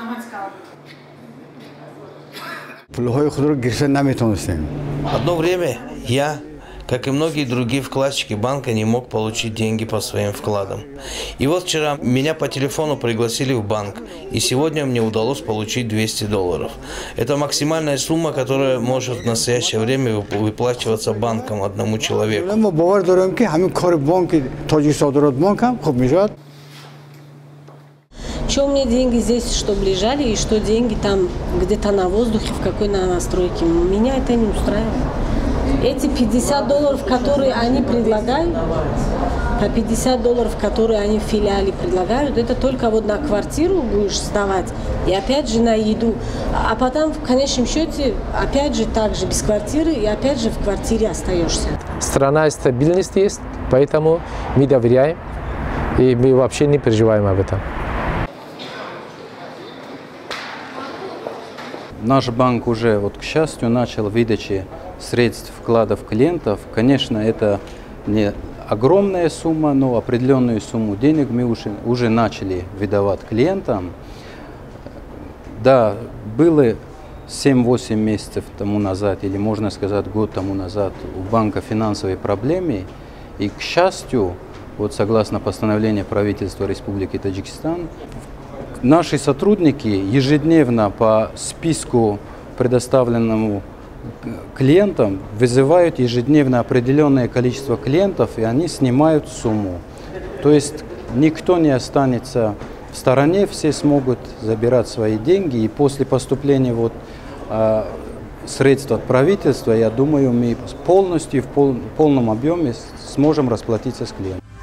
Одно время я, как и многие другие вкладчики банка, не мог получить деньги по своим вкладам. И вот вчера меня по телефону пригласили в банк, и сегодня мне удалось получить $200. Это максимальная сумма, которая может в настоящее время выплачиваться банком одному человеку. Что мне деньги здесь, чтобы лежали, и что деньги там где-то на воздухе, в какой-то настройке. Меня это не устраивает. Эти $50, которые они предлагают, по $50, которые они в филиале предлагают, это только вот на квартиру будешь сдавать, и опять же на еду. А потом в конечном счете, опять же так же без квартиры, и опять же в квартире остаешься. Страна стабильность есть, поэтому мы доверяем, и мы вообще не переживаем об этом. Наш банк уже, к счастью, начал выдачу средств вкладов клиентов. Конечно, это не огромная сумма, но определенную сумму денег мы уже начали выдавать клиентам. Да, было 7-8 месяцев тому назад, или можно сказать год тому назад, у банка финансовые проблемы. И, к счастью, согласно постановлению правительства Республики Таджикистан, наши сотрудники ежедневно по списку, предоставленному клиентам, вызывают ежедневно определенное количество клиентов, и они снимают сумму. То есть никто не останется в стороне, все смогут забирать свои деньги, и после поступления средств от правительства, я думаю, мы полностью в полном объеме сможем расплатиться с клиентом.